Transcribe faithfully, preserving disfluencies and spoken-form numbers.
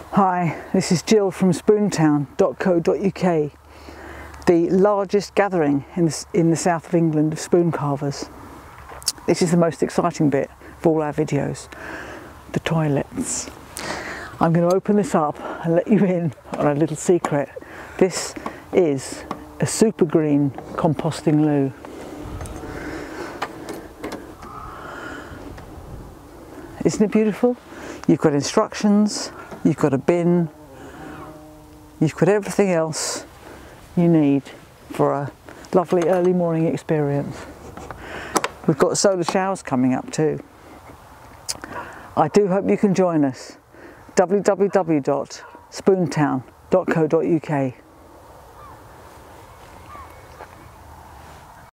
Hi, this is Jill from spoontown dot co dot U K, the largest gathering in the, in the south of England of spoon carvers. This is the most exciting bit of all our videos, the toilets. I'm going to open this up and let you in on a little secret. This is a super green composting loo. Isn't it beautiful? You've got instructions, you've got a bin, you've got everything else you need for a lovely early morning experience. We've got solar showers coming up too. I do hope you can join us. w w w dot spoontown dot co dot U K